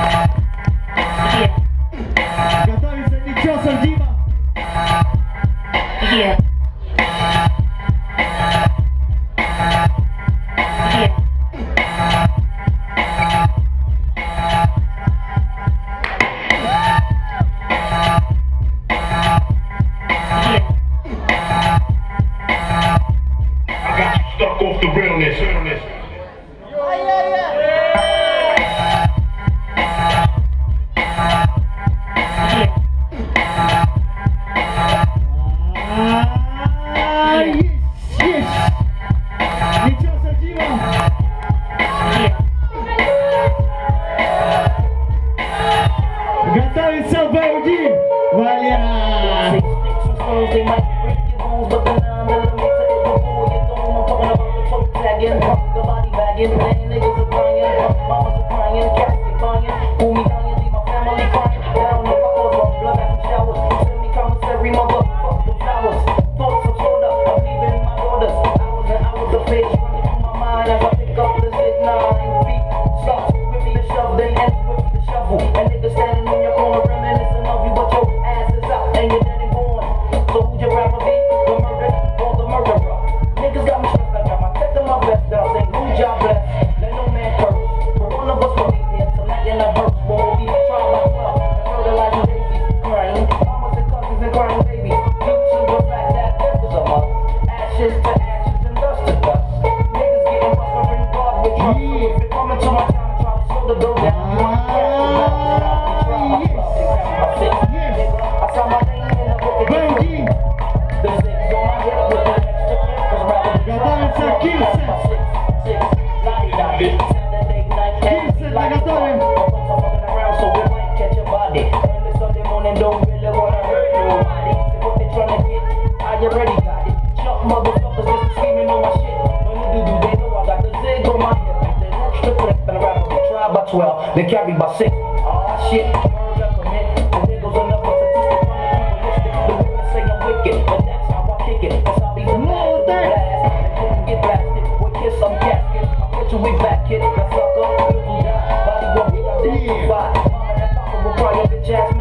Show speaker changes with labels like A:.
A: Готовится Нечесов Дима.
B: Stuck off the realness.
A: Нечесов Дима. Готовится Бауди. Валера.
C: They carry by 6. Oh shit, murder commit. And there goes another statistic. The women say I'm wicked, but that's how I kick it. That's how these blast. And couldn't get blasted. With kiss some casket. I put you way back, kid. That sucker, you die. Body won't be identified. Mama and papa will cry your bitch ass.